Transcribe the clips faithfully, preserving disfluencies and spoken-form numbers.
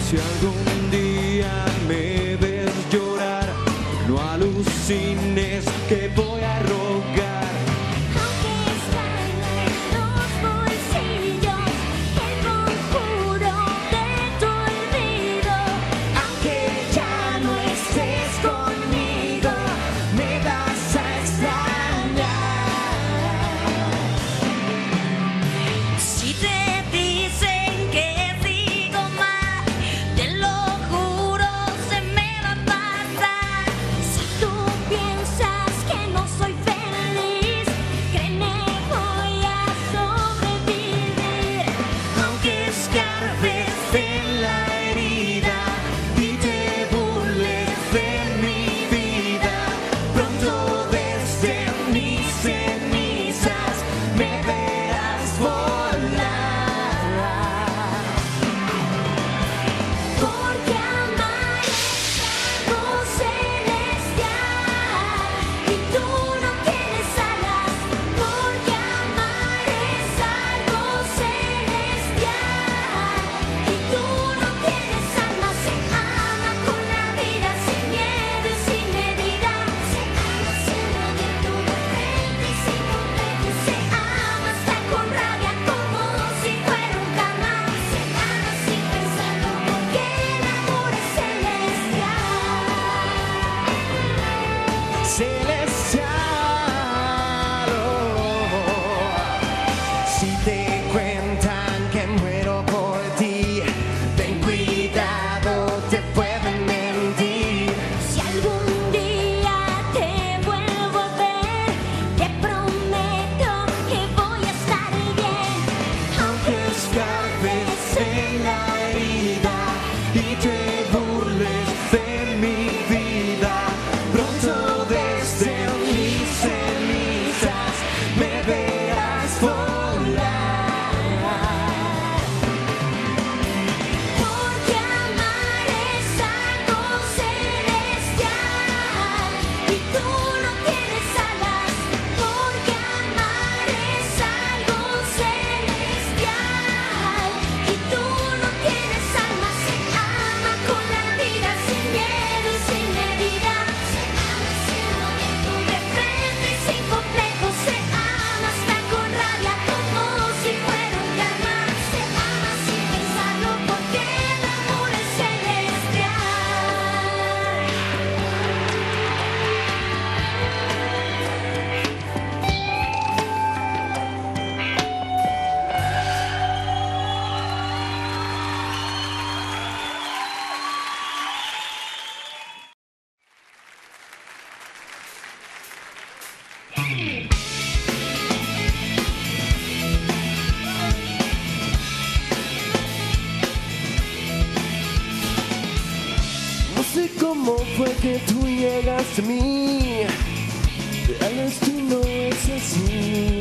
Si algún día me ves llorar, no alucines que voy a rogar. Aunque están en los bolsillos el conjuro de tu olvido, Aunque ya no estés conmigo, me vas a extrañar. si te dicen que sigo mal, te lo juro, se me va a pasar. Si tú piensas que no soy feliz, créeme, voy a sobrevivir. Aunque escarbes en la herida y te burles de mi vida, pronto desde mis cenizas me verás volar. Porque amar es algo celestial y tú no tienes alas. Porque amar es algo celestial y tú no tienes alma. Se ama con la vida, sin miedo y sin medida. Se ama sin abierto de frente y sin complejo. Se ama hasta con rabia como si fuera un karma. Se ama sin pensarlo porque el amor es Celestial, oh. Si te cuentan que muero por ti, ten cuidado, te pueden mentir. Si algún día te vuelvo a ver, te prometo que voy a estar bien. Aunque escarbes en la herida y te burles de mi vida, pronto desde mis cenizas me verás volar. Porque amar es algo celestial y tú no tienes alas. Porque amar es algo celestial y tú no tienes alma. Se ama con la vida, sin miedo y sin medida. Se ama siendo abierto de frente y sin complejo. Se ama hasta con rabia como si fuera un karma. Se ama sin pensarlo porque el amor es celestial. No sé cómo fue que tú llegaste a mí, el destino es así.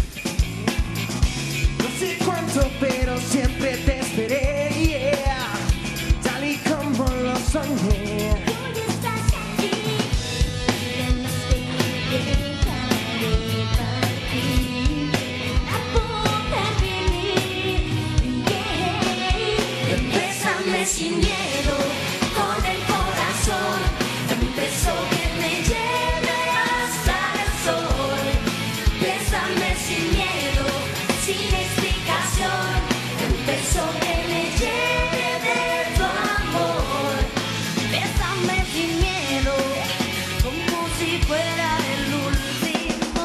No sé cuánto, pero siempre te esperé, yeah, tal y como lo soñé. Hoy estás aquí, tienes que dejar de partir para poder vivir. Yeah. Bésame sin miedo, con el corazón, un beso que me lleve hasta el sol. Bésame sin miedo, sin explicación, un beso que me lleve de tu amor. Bésame sin miedo, como si fuera el último.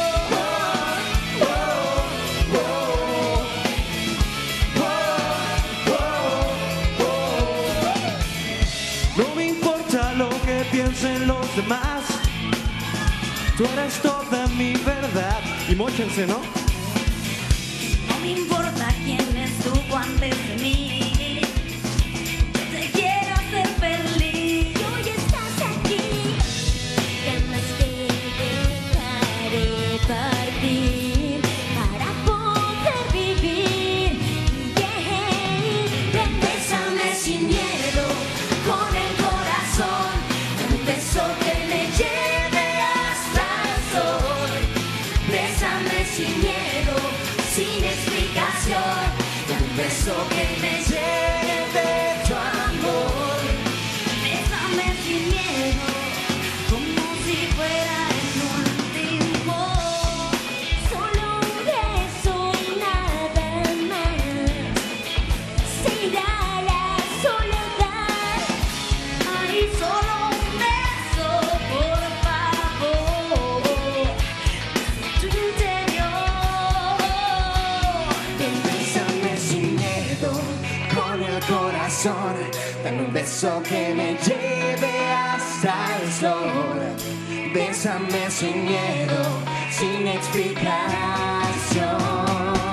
No me importa lo que piensen los demás, tú eres toda mi verdad. Y móchense, ¿no? No me importa quién estuvo antes de mí, yo te quiero hacer feliz. Y hoy estás aquí, tienes que dejar de partir para poder vivir. Yeah. Bésame sin miedo, con el corazón, un beso que me lleve hasta el sol. Bésame sin miedo, sin explicación, un beso que me lleve de tu amor. corazón. Bésame sin miedo, sin explicación.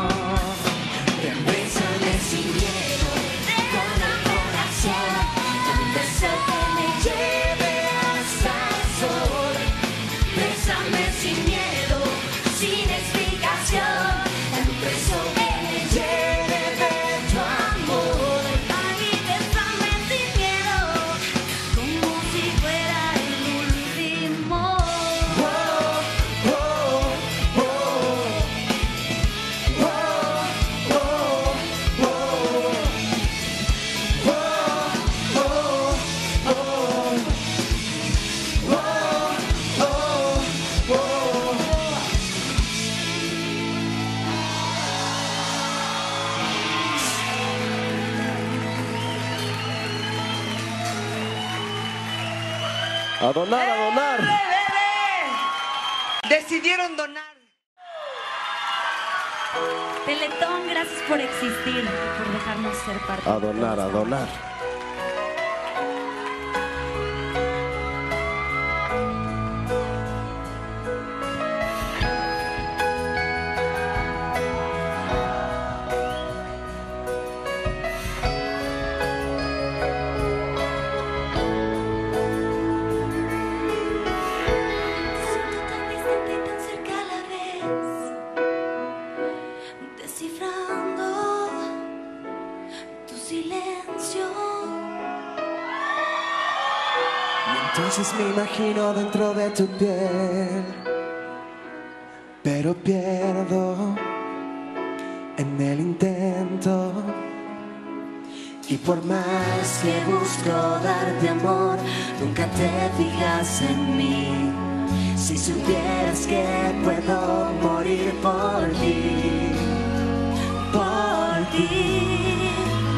Bésame sin miedo, con el corazón. Un beso que me lleve hasta el sol. Bésame sin miedo, sin explicación. Un beso que me lleve de tu amor. Ay, bésame sin miedo, como si fuera el último. Oh, oh, oh, oh, oh, oh, A donar, a donar. Decidieron donar. Teletón, gracias por existir y por dejarnos ser parte. A donar, a donar. Siento tan distante y tan cerca a la vez, descifrando tu silencio. Y entonces me imagino dentro de tu piel, pero pierdo en el intento. Y por más que busco darte amor, nunca te fijas en mí. Si supieras que puedo morir por ti, por ti.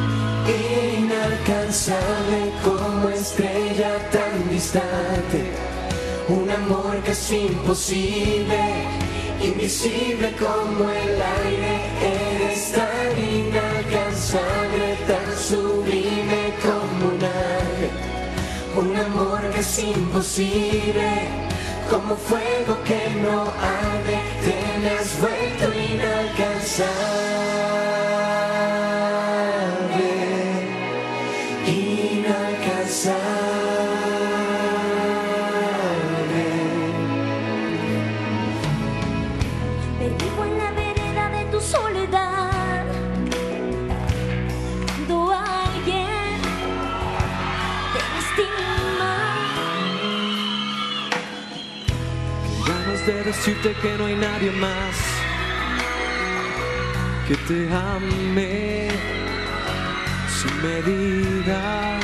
Inalcanzable como estrella tan distante, un amor que es imposible, invisible como el aire. Eres tan inalcanzable, tan sublime como un ángel, un amor que es imposible, como fuego que no arde. Te me has vuelto inalcanzable, inalcanzable. Perdido en la vereda de tu soledad, cuando alguien te lastima. Ganas de decirte que no hay nadie más que te ame sin medida.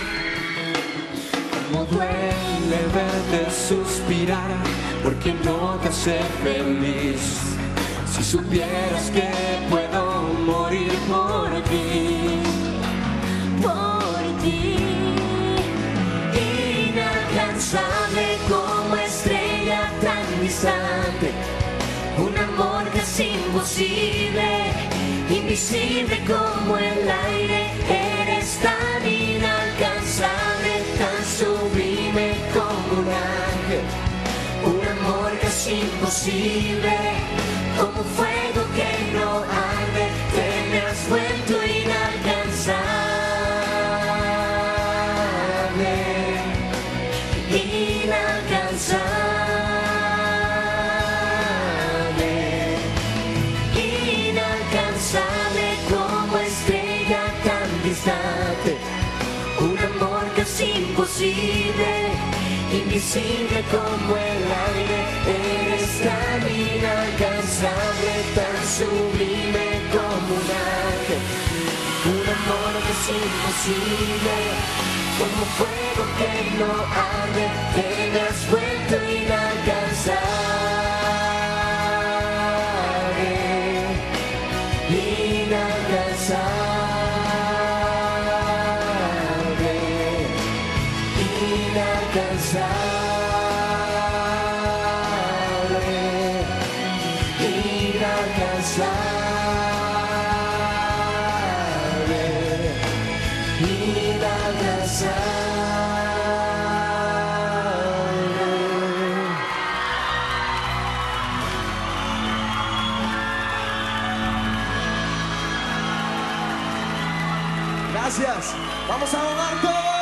Como duele verte suspirar, porque no te hace feliz. Si supieras que puedo morir por ti, Por ti, inalcanzable como estrella tan distante, un amor que es imposible, invisible como el aire. Eres tan inalcanzable, tan sublime como un ángel, un amor que es imposible, como fuego que no arde. Te me has vuelto inalcanzable, inalcanzable, inalcanzable como estrella tan distante, un amor que es imposible, invisible como el aire. Eres tan inalcanzable, tan sublime como un ángel, un amor que es imposible, como fuego que no arde. Te me has vuelto inalcanzable, inalcanzable, inalcanzable, inalcanzable, inalcanzable. Gracias. Vamos a ahogar todos.